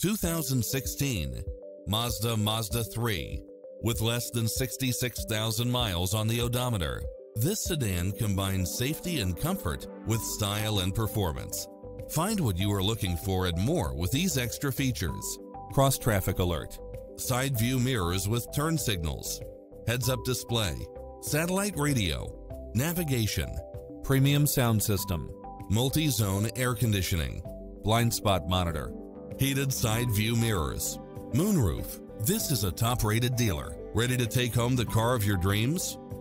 2016 Mazda 3 with less than 66,000 miles on the odometer. This sedan combines safety and comfort with style and performance. Find what you are looking for and more with these extra features: cross-traffic alert, side view mirrors with turn signals, heads-up display, satellite radio, navigation, premium sound system, multi-zone air conditioning, blind spot monitor, heated side view mirrors, moonroof. This is a top-rated dealer. Ready to take home the car of your dreams?